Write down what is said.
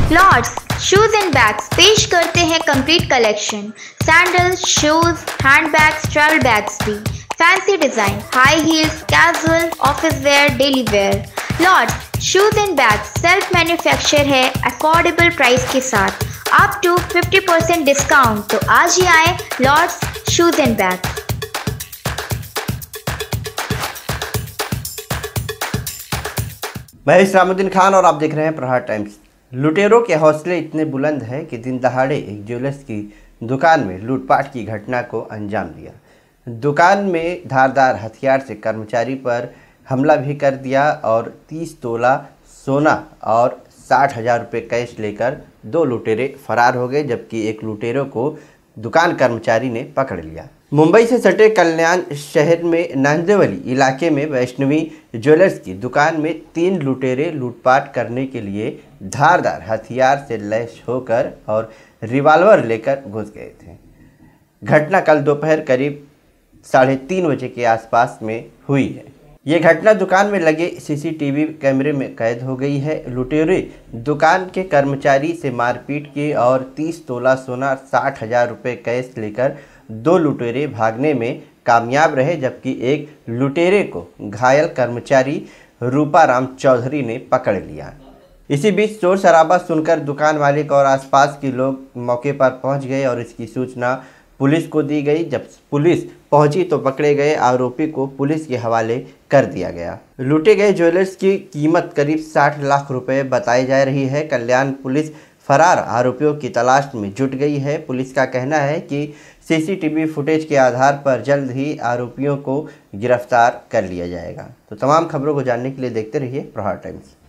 Lord's shoes and bags पेश करते हैं complete collection. Sandals, shoes, handbags, travel bags भी। Fancy design, high heels, casual, office wear, daily wear. Lords shoes and bags self manufacture है affordable price के साथ, up to 50% discount. तो आज ही आए लॉर्ड्स शूज एंड बैग्स। मैं इस्लामुद्दीन खान और आप देख रहे हैं प्रहार टाइम्स। लुटेरों के हौसले इतने बुलंद हैं कि दिन दहाड़े एक ज्वेलर्स की दुकान में लूटपाट की घटना को अंजाम दिया। दुकान में धारदार हथियार से कर्मचारी पर हमला भी कर दिया और 30 तोला सोना और 60,000 रुपये कैश लेकर 2 लुटेरे फरार हो गए, जबकि एक लुटेरों को दुकान कर्मचारी ने पकड़ लिया। मुंबई से सटे कल्याण शहर में नांदेवली इलाके में वैष्णवी ज्वेलर्स की दुकान में 3 लुटेरे लूटपाट करने के लिए धारदार हथियार से लैस होकर और रिवॉल्वर लेकर घुस गए थे। घटना कल दोपहर करीब 3:30 बजे के आसपास में हुई है। ये घटना दुकान में लगे सीसीटीवी कैमरे में कैद हो गई है। लुटेरे दुकान के कर्मचारी से मारपीट की और 30 तोला सोना 60,000 रुपये कैश लेकर 2 लुटेरे भागने में कामयाब रहे, जबकि एक लुटेरे को घायल कर्मचारी रूपाराम चौधरी ने पकड़ लिया। इसी बीच शोर शराबा सुनकर दुकान मालिक और आसपास के लोग मौके पर पहुंच गए और इसकी सूचना पुलिस को दी गई। जब पुलिस पहुंची तो पकड़े गए आरोपी को पुलिस के हवाले कर दिया गया। लूटे गए ज्वेलर्स की कीमत करीब 60 लाख रुपए बताई जा रही है। कल्याण पुलिस फरार आरोपियों की तलाश में जुट गई है। पुलिस का कहना है कि सीसीटीवी फुटेज के आधार पर जल्द ही आरोपियों को गिरफ्तार कर लिया जाएगा। तो तमाम खबरों को जानने के लिए देखते रहिए प्रहार टाइम्स।